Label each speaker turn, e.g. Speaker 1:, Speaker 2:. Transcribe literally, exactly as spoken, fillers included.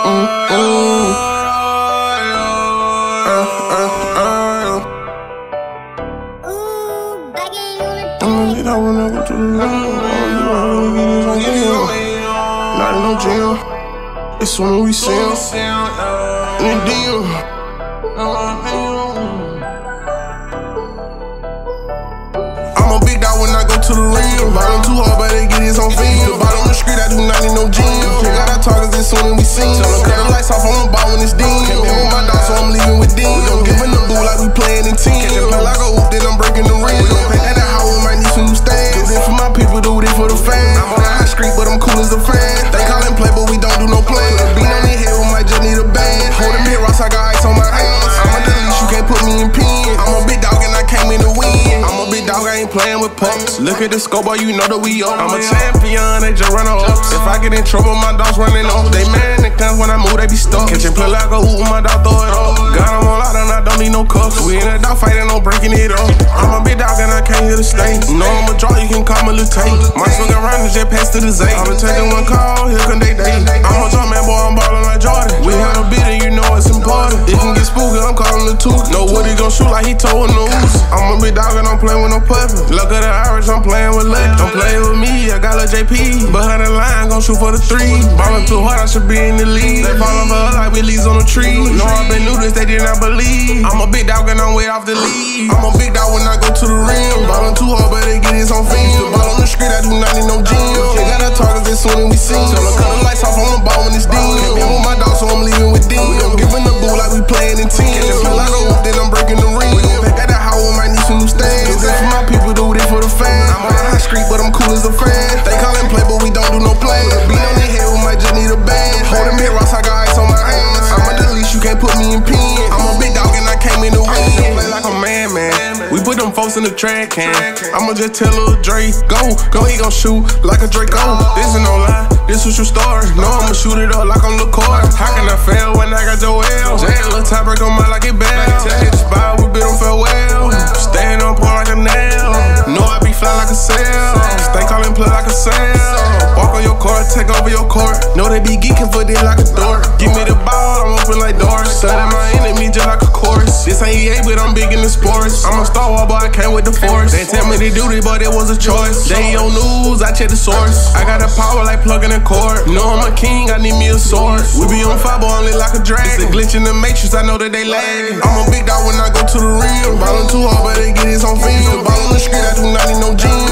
Speaker 1: I wanna go to the room. Not in no gym. It's when we see him. In the D M. I'm a big dog when I go to the rim. Ballin' too hard, but they get his on film. Ball on the street, I do not need no gym. Got our targets as soon as we see him. Tell them cut the lights off on the ball when it's dim. Can't be with my dog, so I'm leaving with them. We gon' give him the boo like we playin' in team. Catch it play like a hoop, then I'm breaking the rim. We gon' paint at the house, we might need some new stands. Do this for my people, do this for the fans. I'm on the high street, but I'm cool as a fan. They callin' play, but we don't do no play. Beat on their head, we might just need a band. Holdin' mid rocks, I got ice on my hands. I'm a delete, you can't put me in pin. I'm a big dog and I came in to win. I'm a big dog, I ain't playin' with pups. Look at the scope, boy, you know that we up. I'm a champion, they just run up. If I get in trouble, my dogs running up. They mad in the guns when I move, they be stuck. Catch and play like a hoop, my dog throw it up. Got them all out and I don't need no cuffs. We in a dog fight and no breaking it up. I'm a big dog and I can't hear the stay. No, I'm a draw, you can call me Lil Tay. My swing around and just pass to the Zay. I'm taking one call, here come they day. I'm a jump man, boy, I'm ballin' like Jordan. We had a bit and you know it's important. It can get spooky, I'm calling the tooth. Know what he gon' shoot like he told news. I'm a big dog and I'm playin' with no puppet. Look at the Irish, I'm playin' with Luck. Don't play with me, I got a J P. Behind the line, gon' shoot for the three. Ballin' too hard, I should be in the league. They fallin' for us like we leaves on the tree. Know I been new this, they did not believe. I'm a big dog and I'm way off the lead. I'm a big dog when I go to the rim. Ballin' too hard, but they get his on film. Ball on the street, I do not need no gym. They got our targets as soon as we see. Tell them cut the lights off on the ball when it's dim. Can't be with my dog, so I'm leaving with them. I'm giving the boo like we playin' in team. Catch it play like a hoop, then I'm breaking the ring. We gon' pack at the house, we might need some new stands. Do this for my people, do this for the fans. I'm on the high street, but I'm cool as a fan. They callin' play, but we don't do no play. Beat on their head, we might just need a band. Holdin' mid rocks, I got ice on my hands. I'm a delete, you can't put me in pin. I'm a big dog and I came in to win. Play like a man, man. We put them folks in the trash can. I'ma just tell Lil Dre, go, go, he gon' shoot like a Draco. This is no lie, this was your story. No, I'ma shoot it up like I'm LaCour. How can I fail when I got Joel? Jay, little tie break on my like it bad. Tell hit the spot, we bid them farewell. Staying on point like a nail. Know I be fly like a sail. Stay callin' play like a sail. Walk on your court, take over your court. Know they be geeking for this like a door. Give me the ball, I'm open like doors. Study my enemy just like a chorus. This ain't E A, but I'm big in the sports. I'm a Star Wars, but I came with the force. They tell me to do this, but it was a choice. They on news, I check the source. I got the power like plugging a cord. Know I'm a king, I need me a sword. We be on fire, but only like a dragon. It's a glitch in the matrix, I know that they lagging. I'm a big dog when I go to the rim. Ballin' too hard, but they get his on film. Ball on the street, I do not need no gym.